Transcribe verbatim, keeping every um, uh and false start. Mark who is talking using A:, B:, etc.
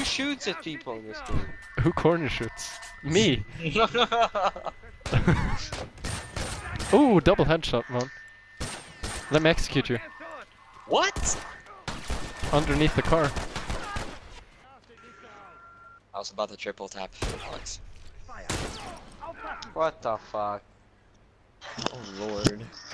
A: shoots at people in this game?
B: Who corner shoots? Me! Ooh, double headshot, man. Let me execute you.
A: What?
B: Underneath the car.
C: I was about to triple tap, Alex.
A: What the fuck?
C: Oh lord.